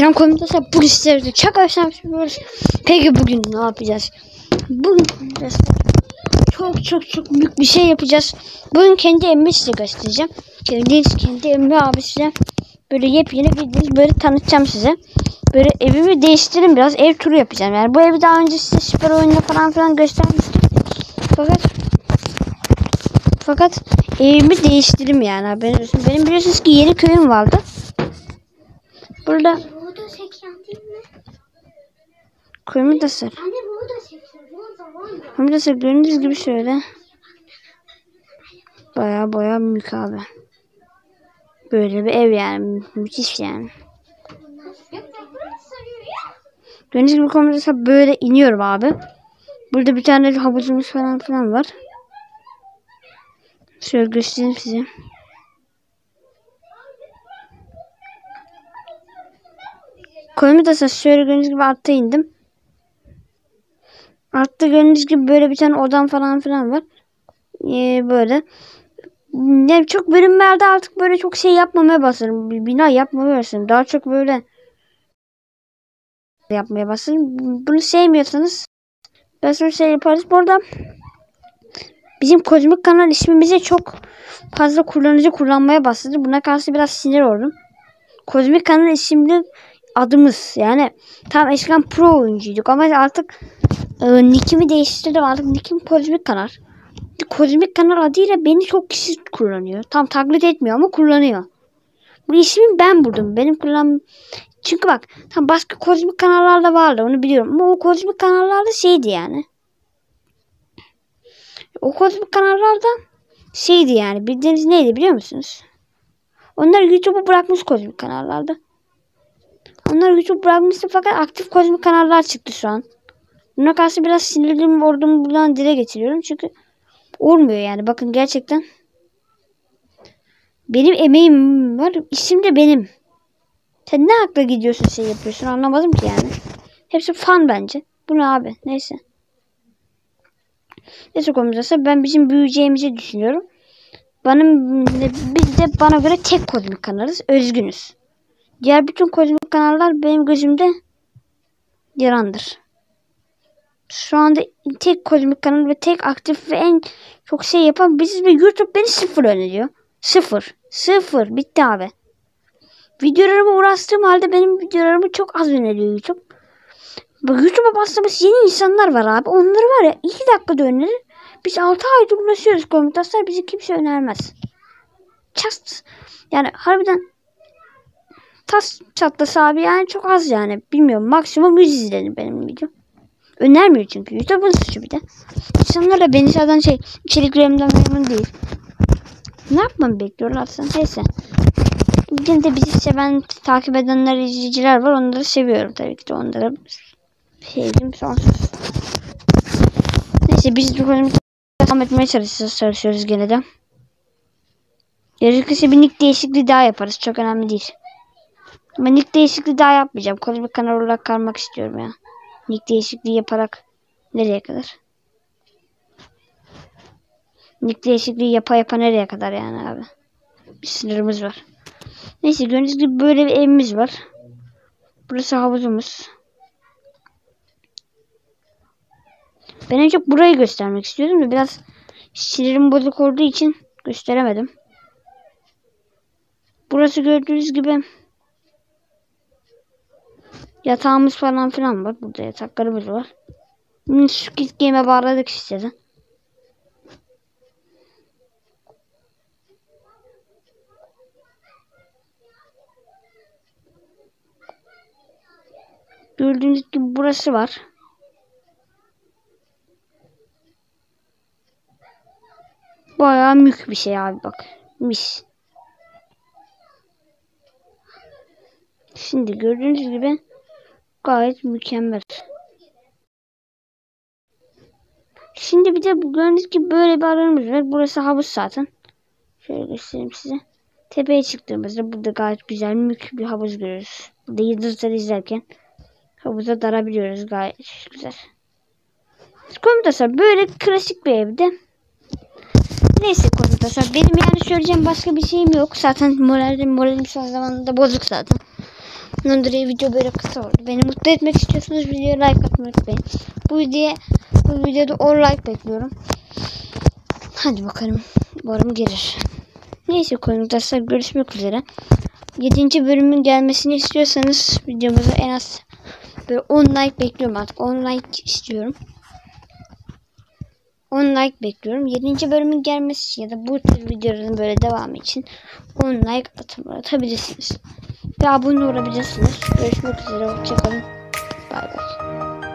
Selam komutanım. Bugün sizlerle çok hoşlanmışsınız. Peki bugün ne yapacağız? Bugün çok büyük bir şey yapacağız. Bugün kendi evimi size göstereceğim. Kendi evimi abi size böyle yepyeni bildiğiniz böyle tanıtacağım size. Böyle evimi değiştirdim, biraz ev turu yapacağım. Yani bu evi daha önce size süper oyunda falan göstermiştim. Fakat evimi değiştirdim yani haberiniz olsun. Benim biliyorsunuz ki yeni köyüm vardı. Burada köyümü de sır. Köyümü de sır gördüğünüz gibi şöyle. Baya büyük abi. Böyle bir ev yani. Müthiş yani. Gördüğünüz gibi köyümü de sır böyle iniyorum abi. Burada bir tane havuzumuz falan var. Şöyle göstereyim size. Köyümü de sır şöyle gördüğünüz gibi altta indim. Altta gördüğünüz gibi böyle bir tane odam falan var. Böyle. Yani çok bölümlerde artık böyle çok şey yapmamaya başladım. Bir bina yapmamaya başladım. Daha çok böyle yapmaya başladım. Bunu sevmiyorsanız ben sonra şey yaparız. Bu arada bizim kozmik kanal ismimize çok fazla kullanıcı kullanmaya başladı. Buna karşı biraz sinir oldum. Kozmik kanal isimli adımız. Yani tam eskiden pro oyuncuyduk ama artık nickimi değiştirdim. Artık nickim kozmik kanal. Kozmik kanal adıyla beni çok kişi kullanıyor. Tam taklit etmiyor ama kullanıyor. Bu ismi ben buldum. Benim çünkü bak tam başka kozmik kanallarda vardı, onu biliyorum. Ama o kozmik kanallarda şeydi yani. O kozmik kanallarda şeydi yani. Bildiğiniz neydi biliyor musunuz? Onlar YouTube'u bırakmış kozmik kanallarda. Onlar YouTube bırakmıştı fakat aktif kozmik kanallar çıktı şu an. Buna karşı biraz sinirliyim, ordumu buradan dile getiriyorum. Çünkü olmuyor yani. Bakın gerçekten benim emeğim var. İsim de benim. Sen ne hakla gidiyorsun şey yapıyorsun, anlamadım ki yani. Hepsi fan bence. Bu ne abi? Neyse. Neyse konumuzda ben bizim büyüyeceğimizi düşünüyorum. Biz de bana göre tek kozmik kanalız. Özgünüz. Diğer bütün kozmik kanallar benim gözümde yarandır. Şu anda tek kozmik kanal ve tek aktif ve en çok şey yapan biziz ve YouTube beni sıfır öneriyor. Sıfır. Bitti abi. Videolarıma uğraştığım halde benim videolarımı çok az öneriyor YouTube. Bak YouTube'a bastığımız yeni insanlar var abi. Onları var ya 2 dakikada önerir. Biz 6 aydır uğraşıyoruz komutaslar. Bizi kimse önermez. Yani harbiden tas çatlası abi yani çok az yani. Bilmiyorum, maksimum 100 izlenir benim video. Önermiyor çünkü. YouTube'un suçu bir de. İnsanlar da beni zaten içerik üretimden memnun değil. Ne yapmamı bekliyorlarsa. Neyse. Bugün de bizi seven, takip edenler, izleyiciler var. Onları seviyorum tabii ki de. Onlara sevgim sonsuz. Neyse biz bu konuda devam etmeye çalışıyoruz gene de. Gerekirse bir nick değişikliği daha yaparız. Çok önemli değil. Ama nick değişikliği daha yapmayacağım. Kozmik kanal olarak kalmak istiyorum ya. Nick değişikliği yaparak nereye kadar? Nick değişikliği yapa nereye kadar yani abi? Bir sınırımız var. Neyse gördüğünüz gibi böyle bir evimiz var. Burası havuzumuz. Ben en çok burayı göstermek istiyordum da biraz sinirim bozuk olduğu için gösteremedim. Burası gördüğünüz gibi yatağımız falan var. Burada yataklarımız var. Squid Game'e bağladık işte. Gördüğünüz gibi burası var. Bayağı mük bir şey abi bak. Mis. Şimdi gördüğünüz gibi gayet mükemmel. Şimdi bir de gördüğünüz gibi böyle bir alanımız var. Burası havuz zaten. Şöyle göstereyim size. Tepeye çıktığımızda burada gayet güzel mük bir havuz görüyoruz. Burada yıldızları izlerken havuza darabiliyoruz, gayet güzel. Komutasar böyle klasik bir evde. Neyse komutasar benim yani söyleyeceğim başka bir şeyim yok. Zaten moralim son zamanında bozuk zaten. Ondan dolayı video böyle kısa oldu. Beni mutlu etmek istiyorsanız videoya like atmayı unutmayın. Bu videoda 10 like bekliyorum. Hadi bakalım. Umarım gelir. Neyse arkadaşlar, görüşmek üzere. 7. bölümün gelmesini istiyorsanız videomuza en az böyle 10 like bekliyorum artık. 10 like istiyorum. 10 like bekliyorum. 7. bölümün gelmesi için ya da bu tür videoların böyle devamı için 10 like atabilirsiniz. Ve abone olabilirsiniz. Görüşmek üzere. Hoşçakalın. Bay bay.